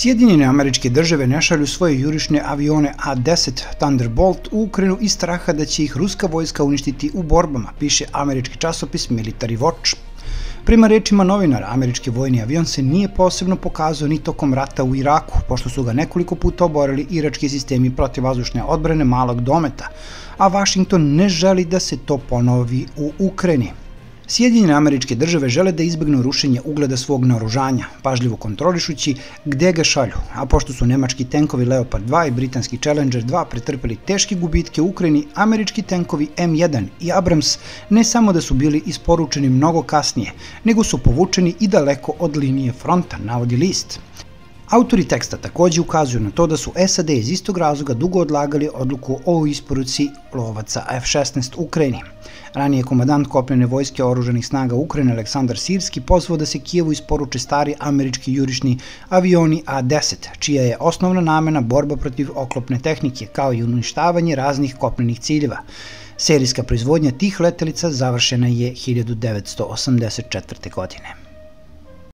Sjedinjene Američke Države ne šalju svoje jurišne avione A-10 Thunderbolt u Ukrajinu iz straha da će ih ruska vojska uništiti u borbama, piše američki časopis Military Watch. Prema rečima novinara, američki vojni avion se nije posebno pokazao ni tokom rata u Iraku, pošto su ga nekoliko puta oborili irački sistemi protivvazdušne odbrane malog dometa, a Vašington ne želi da se to ponovi u Ukrajini. Sjedinjene Američke Države žele da izbegnu rušenje ugleda svog naoružanja, pažljivo kontrolišući gde ga šalju, a pošto su nemački tenkovi Leopard 2 i britanski Challenger 2 pretrpeli teške gubitke u Ukrajini, američki tenkovi M1 i Abrams ne samo da su bili isporučeni mnogo kasnije, nego su povučeni i daleko od linije fronta, navodi list. Autori teksta takođe ukazuju na to da su SAD iz istog razloga dugo odlagali odluku o isporuci lovaca F-16 Ukrajini. Ranije komandant kopnene vojske oružanih snaga Ukrajine Aleksandar Sirski pozvao da se Kijevu isporuče stari američki jurišni avioni A-10, čija je osnovna namena borba protiv oklopne tehnike, kao i uništavanje raznih kopnenih ciljeva. Serijska proizvodnja tih letelica završena je 1984. godine.